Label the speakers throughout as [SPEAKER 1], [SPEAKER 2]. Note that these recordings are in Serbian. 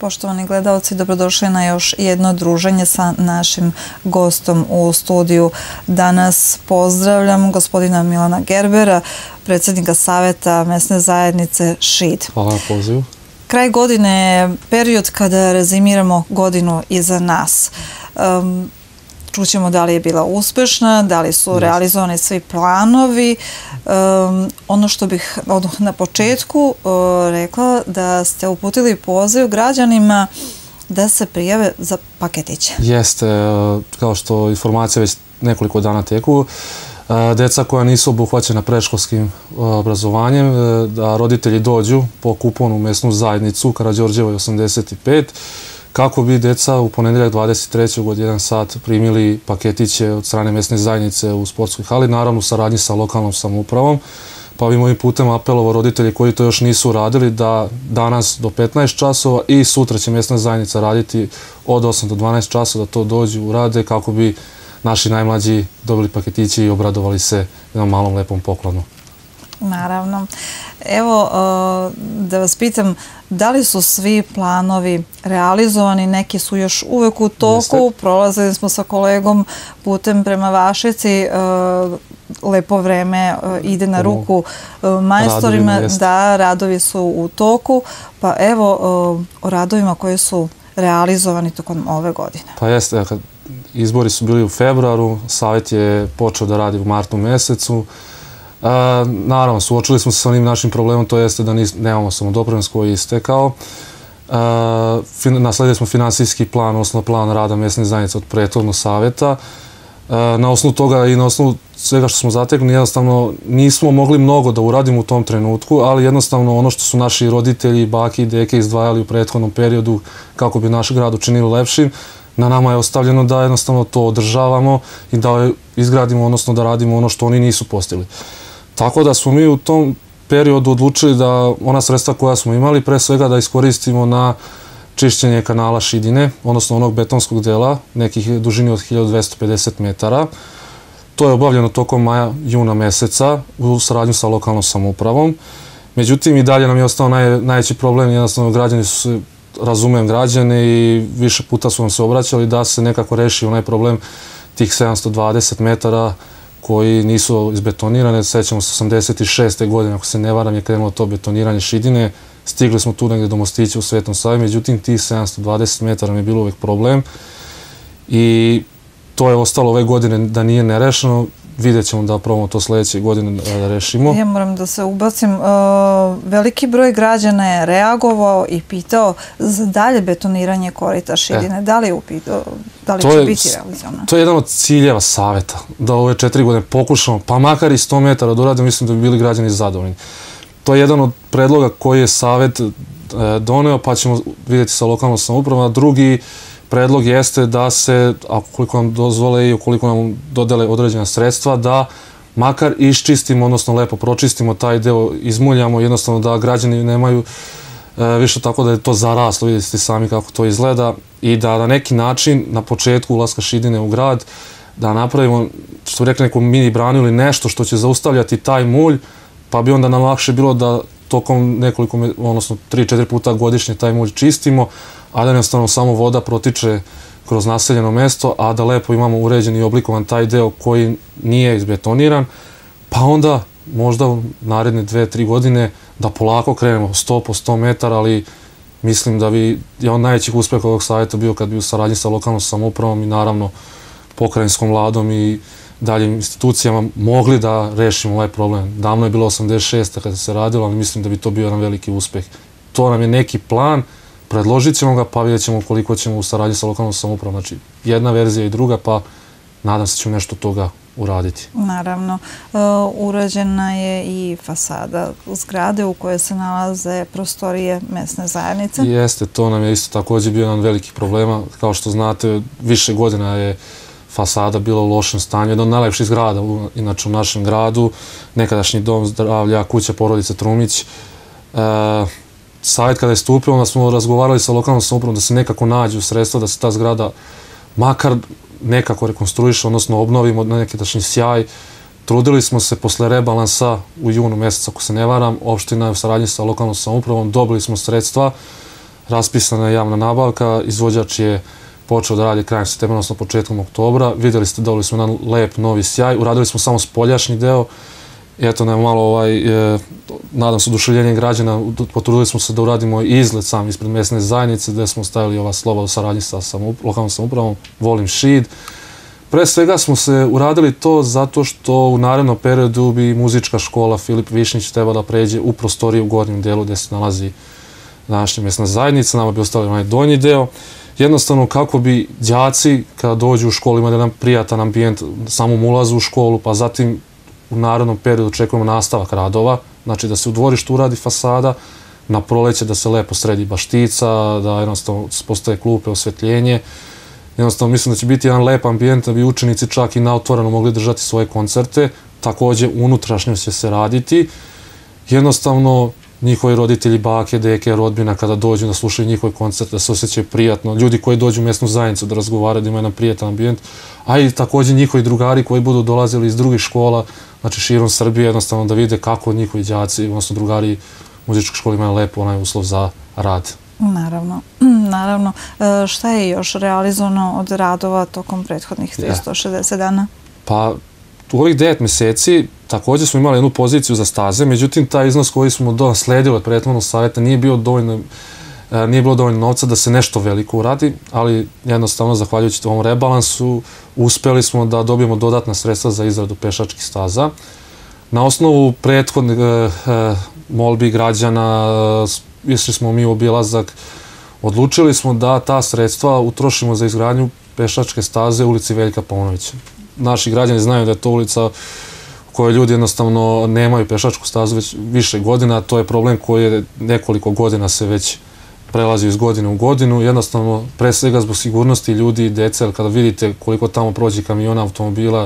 [SPEAKER 1] Poštovani gledalci, dobrodošli na još jedno druženje sa našim gostom u studiju. Danas pozdravljam gospodina Milana Gerbera, predsjednika Saveta mesne zajednice Šid.
[SPEAKER 2] Hvala na pozivu.
[SPEAKER 1] Kraj godine je period kada rezimiramo godinu iza nas. Čućemo da li je bila uspešna, da li su realizovani svi planovi. Ono što bih odmah na početku rekla, da ste uputili poziv građanima da se prijave za paketiće.
[SPEAKER 2] Jeste, kao što informacija već nekoliko dana teku, deca koja nisu obuhvaćena predškolskim obrazovanjem, da roditelji dođu po kuponu u mesnu zajednicu Karađorđevoj 85, kako bi deca u ponedeljak 23. od 1 sat primili paketiće od strane mesne zajednice u sportskoj hali, naravno u saradnji sa lokalnom samoupravom. Pa bi mojim putem apelovao roditelji koji to još nisu uradili da danas do 15 časova i sutra će mesna zajednica raditi od 8 do 12 časova, da to dođu urade kako bi naši najmlađi dobili paketići i obradovali se jednom malom lepom poklonu.
[SPEAKER 1] Naravno. Evo, da vas pitam, da li su svi planovi realizovani, neki su još uvek u toku, prolazili smo sa kolegom putem prema Vašici, lepo vreme ide na ruku majstorima, da, radovi su u toku, pa evo o radovima koji su realizovani tokom ove godine.
[SPEAKER 2] Pa jeste, izbori su bili u februaru, Savet je počeo da radi u martu mesecu. Naravno, suočili smo se sa onim našim problemom, to jeste da nemamo samodoprinos koji je istekao. Nasledili smo finansijski plan, osnovno plan rada mesne zajednice od prethodnog saveta. Na osnovu toga i na osnovu svega što smo zatekli, jednostavno nismo mogli mnogo da uradimo u tom trenutku, ali jednostavno ono što su naši roditelji, bake i deke izdvajali u prethodnom periodu kako bi naš grad učinili lepšim, na nama je ostavljeno da jednostavno to održavamo i da izgradimo, odnosno da radimo ono što oni nisu postigli. Tako da smo mi u tom periodu odlučili da ona sredstva koja smo imali, pre svega da iskoristimo na čišćenje kanala Šidine, odnosno onog betonskog dela, nekih dužini od 1250 metara. To je obavljeno tokom maja-juna meseca u saradnju sa lokalnom samoupravom. Međutim, i dalje nam je ostao najveći problem, jednostavno građani su se, razumem građane i više puta su nam se obraćali da se nekako reši onaj problem tih 720 metara koji nisu izbetonirane. Sećamo se 86. godine, ako se ne varam, je krenulo to betoniranje Šidine. Stigli smo tu negde do mostića u Svetom Savi, međutim tih 720 metara mi je bilo uvek problem i to je ostalo ove godine da nije nerešeno. Vidjet ćemo da probamo to sledeće godine da rešimo.
[SPEAKER 1] Ja moram da se ubacim. Veliki broj građana je reagovao i pitao za dalje betoniranje korita Šidine. Da li će biti realizovano?
[SPEAKER 2] To je jedan od ciljeva Saveta, da ove 4 godine pokušamo, pa makar i 100 metara da uradimo, mislim da bi bili građani zadovoljni. To je jedan od predloga koji je Savet doneo, pa ćemo vidjeti sa lokalnom samoupravom. Drugi predlog jeste da se, ukoliko nam dozvole i ukoliko nam dodele određena sredstva, da makar iščistimo, odnosno lepo pročistimo taj deo, izmuljamo, jednostavno da građani nemaju više tako da je to zaraslo, vidite sami kako to izgleda, i da na neki način na početku ulaska Šidine u grad da napravimo, što bi rekli, neku mini branu ili nešto što će zaustavljati taj mulj, pa bi onda nam lakše bilo da tokom nekoliko, odnosno 3-4 puta godišnje taj mulj čistimo, a da jednostavno samo voda protiče kroz naseljeno mesto, a da lepo imamo uređen i oblikovan taj deo koji nije izbetoniran, pa onda možda u naredne 2-3 godine da polako krenemo 100 po 100 metara, ali mislim da bi jedan od najvećih uspeha ovog savjeta bio kad bi u saradnji sa lokalnom samoupravom i naravno pokrajinskom vladom i daljim institucijama mogli da rešimo ovaj problem. Davno je bilo 86. kada se radilo, ali mislim da bi to bio jedan veliki uspeh. To nam je neki plan, predložit ćemo ga, pa vidjet ćemo koliko ćemo u saradnji sa lokalnom samoupravom. Znači, jedna verzija i druga, pa nadam se ćemo nešto toga uraditi.
[SPEAKER 1] Naravno. Urađena je i fasada zgrade u kojoj se nalaze prostorije mesne zajednice.
[SPEAKER 2] Jeste, to nam je isto također bio jedan velikih problema. Kao što znate, više godina je fasada bila u lošem stanju. Jedna od najlepših zgrada, inače u našem gradu, nekadašnji dom zdravlja, kuća porodice Trumić. Savjet kada je stupio, onda smo razgovarali sa lokalnom samoupravom da se nekako nađu sredstva, da se ta zgrada makar nekako rekonstruiše, odnosno obnovimo na nekadašnji sjaj. Trudili smo se posle rebalansa u junu mesecu, ako se ne varam, opština je u saradnji sa lokalnom samoupravom, dobili smo sredstva, raspisana je javna nabavka, izvođač je počeo da radi krajem septembra, odnosno početkom oktobra. Vidjeli ste, dobili smo jedan lep novi sjaj, uradili smo samo spoljašnji deo. Eto, malo, nadam se, oduševljenjem građana, potrudili smo se da uradimo izgled sam ispred mesne zajednice, gde smo stavili ova slova u saradnji sa lokalnom samoupravom, Volim Šid. Pre svega smo se uradili to zato što u narednom periodu bi muzička škola Filip Višnjić treba da pređe u prostoriju u gornjem delu gde se nalazi današnja mesna zajednica, nama bi ostavili onaj donji deo. Jednostavno kako bi đaci kada dođu u školu imali jedan prijatan ambijent samom ulazu u školu, pa zatim u narednom periodu očekujemo nastavak radova, znači da se u dvorištu uradi fasada, na proleće da se lepo sredi baštica, da jednostavno postoje klupe, osvetljenje. Jednostavno mislim da će biti jedan lep ambijent da bi učenici čak i na otvoreno mogli držati svoje koncerte, takođe unutrašnjo će se raditi. Jednostavno njihovi roditelji, bake, deke, rodbina kada dođu da slušaju njihove koncerte, da se osjećaju prijatno, ljudi koji dođu u mesnu zajednicu da razgovaraju, da imaju jedan prijatan ambijent, a i takođe njihovi drugari koji budu dolazili iz drugih škola, znači širom Srbije, jednostavno da vide kako njihovi đaci, odnosno drugari muzičke škole imaju lep onaj uslov za rad.
[SPEAKER 1] Naravno. Šta je još realizovano od radova tokom prethodnih 360 dana?
[SPEAKER 2] Pa, u ovih 9 meseci takođe smo imali jednu poziciju za staze, međutim, taj iznos koji smo nasledili od prethodnog savjeta nije bilo dovoljno novca da se nešto veliko uradi, ali jednostavno, zahvaljujući ovom rebalansu, uspeli smo da dobijemo dodatna sredstva za izradu pešačkih staza. Na osnovu prethodnih molbi građana, išli smo mi u obilazak, odlučili smo da ta sredstva utrošimo za izgradnju pešačke staze u ulici Veljka Paunovića. Naši građani znaju da je to ulica u kojoj ljudi jednostavno nemaju pešačku stazu već više godina. To je problem koji je nekoliko godina se već prelazi iz godine u godinu. Jednostavno, pre svega zbog sigurnosti ljudi i dece, jer kada vidite koliko tamo prođe kamiona, automobila,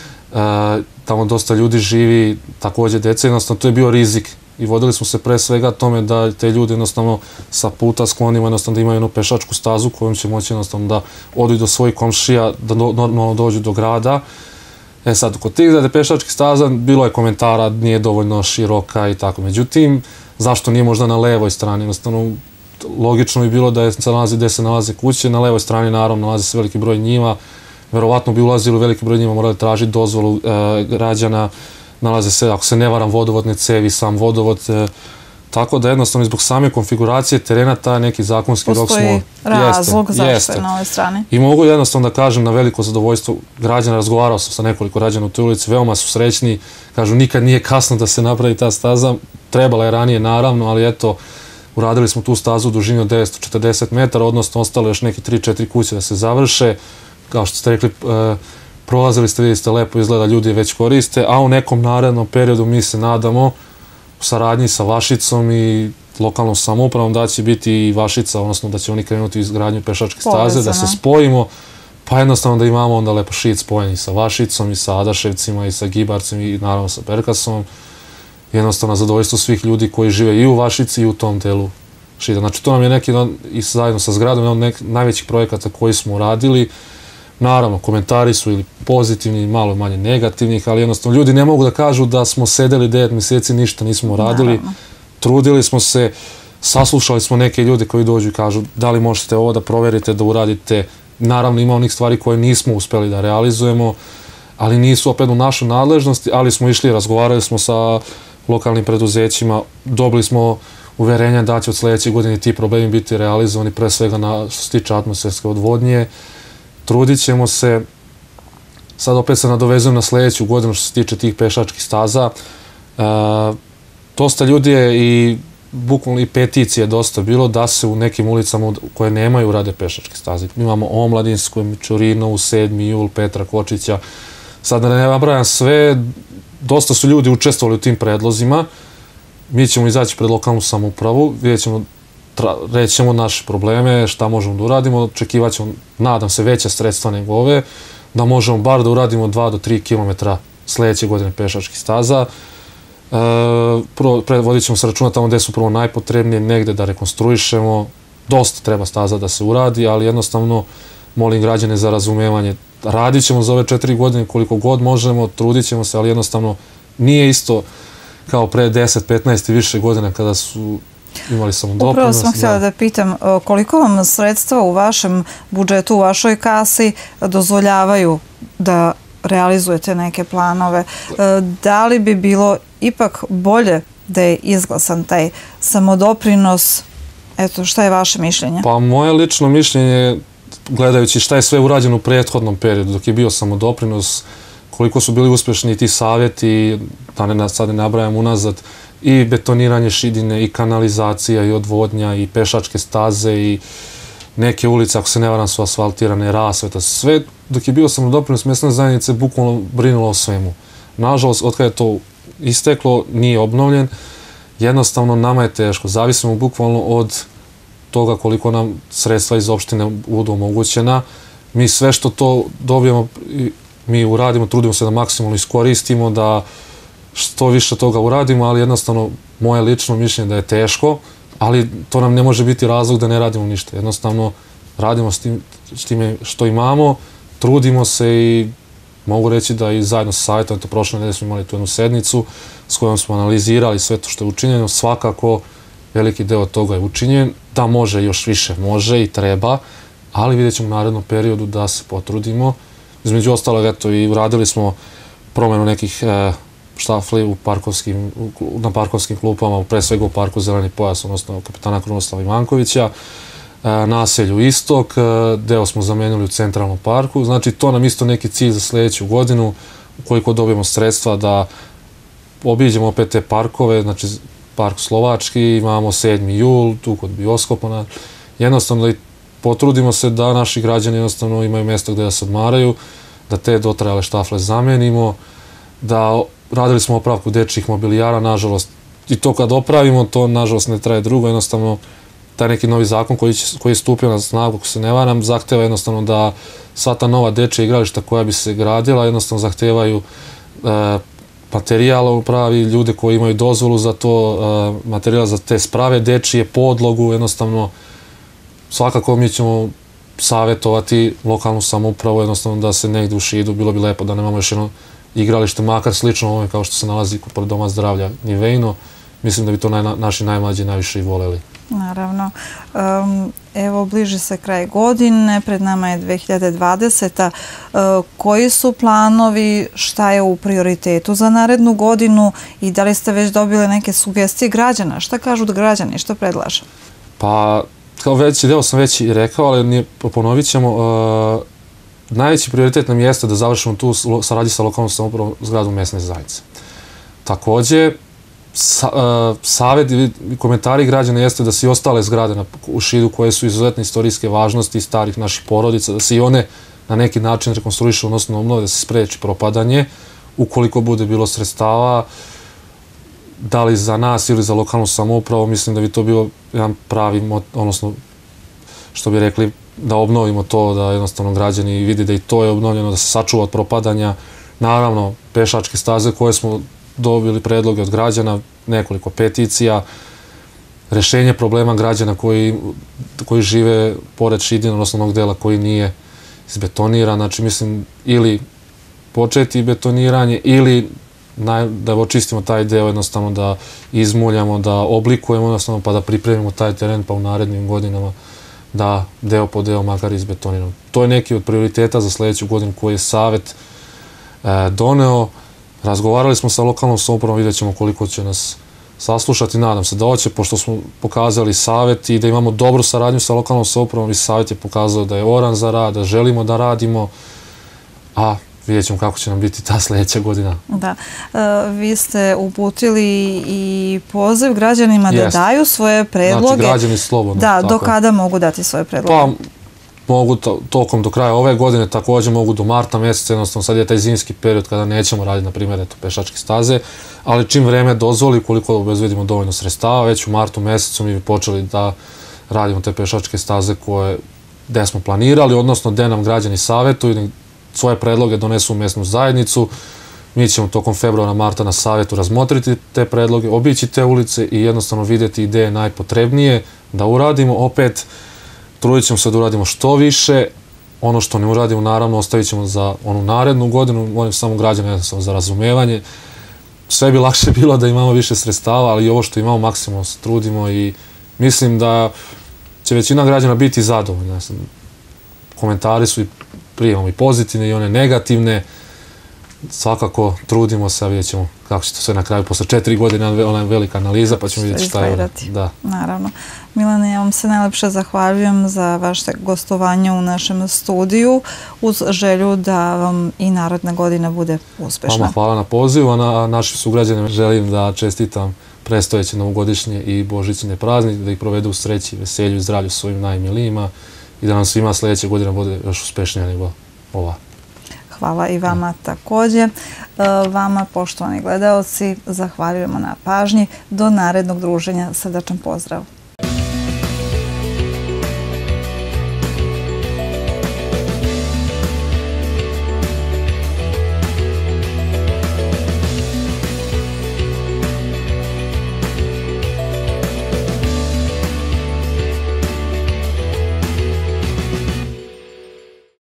[SPEAKER 2] tamo dosta ljudi živi, takođe dece, jednostavno to je bio rizik. I vodili smo se pre svega tome da te ljudi jednostavno sa puta sklonimo, jednostavno da imaju jednu pešačku stazu kojom će moći jednostavno da odu do svojih komšija, da normalno dođu do grada. Sad, kod tih izrade pešačkih staza bilo je komentara, nije dovoljno široka i tako. Međutim, zašto nije možda na levoj strani? Jednostavno, logično bi bilo da se nalazi gde se nalaze kuće, na levoj strani naravno nalazi se veliki broj njiva, verovatno bi ulazili u veliki broj njiva, morali tražiti dozvolu građana, nalaze se, ako se ne varam, vodovodne cevi, sam vodovod, tako da jednostavno zbog same konfiguracije terena taj neki zakonski rok smo...
[SPEAKER 1] Postoji razlog zašto je na ovoj strani.
[SPEAKER 2] I mogu jednostavno da kažem na veliko zadovoljstvo građana, razgovarao sam sa nekoliko građana u toj ulici, veoma su srećni, kažu nikad nije kasno da se napravi ta staza, trebala je ranije naravno, ali eto, uradili smo tu stazu u dužini od 940 metara, odnosno ostalo još neki 3-4 kuće da se završe, kao što ste rekli, prolazili ste, vidite lepo izgleda, ljudi je već koriste, a u nekom narednom periodu mi se nadamo u saradnji sa Vašicom i lokalnom samoupravom da će biti i Vašica, odnosno da će oni krenuti u izgradnju pešačke staze, da se spojimo, pa jednostavno da imamo onda lepo Šid spojen i sa Vašicom i sa Adaševcima i sa Gibarcem i naravno sa Perkasom. Jednostavno zadovoljstvo svih ljudi koji žive i u Vašici i u tom delu Šida. Znači to nam je neki, i zajedno sa zgradom, jedan od najvećih projekata koji smo uradili. Naravno, komentari su ili pozitivni, malo manje negativnih, ali jednostavno ljudi ne mogu da kažu da smo sedeli 9 meseci, ništa nismo radili. Trudili smo se, saslušali smo neke ljude koji dođu i kažu da li možete ovo da proverite, da uradite. Naravno, ima onih stvari koje nismo uspeli da realizujemo, ali nisu opet u našoj nadležnosti, ali smo išli, razgovarali smo sa lokalnim preduzećima, dobili smo uverenja da će od sledeće godine ti problemi biti realizovani, pre svega što se tiče atmosferske odvodnje. Trudit ćemo se, sad opet se nadovezujem na sledeću godinu što se tiče tih pešačkih staza. Dosta ljudi je i bukvalno i peticije dosta bilo da se u nekim ulicama koje nemaju urade pešačke staze. Imamo Omladinsku, Mičurinovu, 7. jul, Petra Kočića. Sad da ne nabrajam sve, dosta su ljudi učestvovali u tim predlozima. Mi ćemo izaći pred lokalnu samoupravu, vidjet ćemo, reći ćemo naše probleme, šta možemo da uradimo, očekivat ćemo, nadam se, veća sredstva nego ove, da možemo bar da uradimo 2 do 3 km sledeće godine pešačkih staza. Vodit ćemo se računa tamo gde su prvo najpotrebnije, negde da rekonstruišemo, dosta treba staza da se uradi, ali jednostavno molim građane za razumevanje. Radit ćemo za ove 4 godine koliko god možemo, trudit ćemo se, ali jednostavno nije isto kao pre 10, 15 i više godina kada su imali samodoprinos.
[SPEAKER 1] Upravo sam htjela da pitam koliko vam sredstva u vašem budžetu, u vašoj kasi dozvoljavaju da realizujete neke planove. Da li bi bilo ipak bolje da je izglasan taj samodoprinos? Eto, šta je vaše mišljenje?
[SPEAKER 2] Pa moje lično mišljenje, gledajući šta je sve urađeno u prethodnom periodu, dok je bio samodoprinos, koliko su bili uspješni ti savjeti, da sad ne nabrajam unazad, i betoniranje šidine, i kanalizacija, i odvodnja, i pešačke staze, i neke ulice, ako se ne varam, su asfaltirane, rasveta, sve dok je bio samodoprinos mjesne zajednice bukvalno brinulo o svemu. Nažalost, od kada je to isteklo, nije obnovljen, jednostavno nama je teško, zavisimo bukvalno od toga koliko nam sredstva iz opštine budu omogućena. Mi sve što to dobijemo, mi uradimo, trudimo se da maksimalno iskoristimo, da što više toga uradimo, ali jednostavno moje lično mišljenje da je teško, ali to nam ne može biti razlog da ne radimo ništa. Jednostavno radimo s time što imamo, trudimo se i mogu reći da i zajedno sa savjetom, to prošle nedelje smo imali tu jednu sednicu s kojom smo analizirali sve to što je učinjeno, svakako veliki deo toga je učinjen, da može još više, može i treba, ali vidjet ćemo u narednom periodu da se potrudimo. Između ostalog, eto, i uradili smo promjenu nekih štafli na parkovskim klupama, pre svega u parku Zeleni pojas, odnosno kapetana Krunoslava Ivankovića, naselju Istok, deo smo zamenili u centralnom parku, znači to nam isto neki cilj za sljedeću godinu, ukoliko dobijemo sredstva da obiđemo opet te parkove, znači park Slovački, imamo 7. jul, tu kod bioskopa, jednostavno da potrudimo se da naši građani jednostavno imaju mjesto gdje da se odmaraju, da te dotrajale štafle zamenimo, da radili smo opravku dečjih mobilijara, nažalost, i to kad opravimo, to nažalost ne traje drugo, jednostavno taj neki novi zakon koji je stupio na snagu, ako se ne varam, zahteva jednostavno da sva ta nova dečja igrališta koja bi se gradila, jednostavno zahtevaju materijala pravi, ljude koji imaju dozvolu za to, materijala za te sprave dečije, podlogu, jednostavno svakako mi ćemo savjetovati lokalnu samoupravu, jednostavno da se negdje u Šidu, bilo bi lepo da nemamo još jedno igralište, makar slično ovome kao što se nalazi pored Doma zdravlja Nivejno, mislim da bi to naši najmlađi najviše i voleli.
[SPEAKER 1] Naravno. Evo, bliži se kraj godine, pred nama je 2020. Koji su planovi, šta je u prioritetu za narednu godinu i da li ste već dobili neke sugestije građana? Šta kažu građani, što predlažu?
[SPEAKER 2] Pa, kao veći deo sam već i rekao, ali ponovit ćemo, najveći prioritet nam jeste da završimo tu saradnju sa lokalnom samoupravom zgradu mesne zajednice. Također, savjet i komentari građana jeste da se i ostale zgrade u Šidu koje su izuzetne istorijske važnosti starih naših porodica, da se i one na neki način rekonstruišu, odnosno obnove, da se spreči propadanje, ukoliko bude bilo sredstava, da li za nas ili za lokalnu samoupravu, mislim da bi to bio jedan pravi, odnosno, što bi rekli, da obnovimo to, da jednostavno građani vidi da i to je obnovljeno, da se sačuva od propadanja. Naravno, pešačke staze koje smo dobili predloge od građana, nekoliko peticija, rešenje problema građana koji žive pored Šidina, odnosno onog dela koji nije izbetoniran. Znači, mislim, ili početi betoniranje, ili da očistimo taj deo, jednostavno da izmuljamo, da oblikujemo, jednostavno pa da pripremimo taj teren, pa u narednim godinama da deo po deo makar izbetoniramo. To je neki od prioriteta za sljedeću godinu koji je savjet doneo. Razgovarali smo sa lokalnom samoupravom, vidjet ćemo koliko će nas saslušati. Nadam se da hoće, pošto smo pokazali savjet i da imamo dobru saradnju sa lokalnom samoupravom i savjet je pokazao da je oran za rad, da želimo da radimo, a vidjet ćemo kako će nam biti ta sljedeća godina. Da.
[SPEAKER 1] Vi ste uputili i poziv građanima da daju svoje predloge.
[SPEAKER 2] Znači, građani slobodno.
[SPEAKER 1] Da, do kada mogu dati svoje predloge?
[SPEAKER 2] Pa, mogu tokom do kraja ove godine, također mogu do marta mjeseca, jednostavno sad je taj zimski period kada nećemo raditi, na primjer, pešačke staze, ali čim vreme dozvoli, koliko obezbedimo dovoljno sredstava, već u martu mjesecu mi bi počeli da radimo te pešačke staze gde smo planirali, odnosno gde nam građani savjetuju, svoje predloge donesu u mjesnu zajednicu. Mi ćemo tokom februara, marta na savjetu razmotriti te predloge, obići te ulice i jednostavno vidjeti gde je najpotrebnije da uradimo. Opet, trudit ćemo se da uradimo što više. Ono što ne uradimo, naravno, ostavit ćemo za onu narednu godinu. Molim samo građane jednostavno za razumevanje. sve bi lakše bilo da imamo više sredstava, ali i ovo što imamo maksimalno se trudimo i mislim da će većina građana biti zadovoljna. Komentari su i primamo i pozitivne i one negativne. Svakako trudimo se, a vidjet ćemo kako će to sve na kraju. Posle 4 godine ona je velika analiza, pa ćemo vidjeti šta je. Da.
[SPEAKER 1] Naravno. Milane, ja vam se najlepše zahvaljujem za vaše gostovanje u našem studiju, uz želju da vam i naredna godina bude uspešna.
[SPEAKER 2] Vama hvala na pozivu, a našim sugrađanima želim da čestitam predstojeće novogodišnje i božićne praznike, da ih provedu u sreći, veselju i zdravlju svojim najmilijima i da nam svima sljedeće godine bude još uspešnija nego ova.
[SPEAKER 1] Hvala i vama također. Vama, poštovani gledaoci, zahvaljujemo na pažnji. Do narednog druženja. Srdačan pozdrav.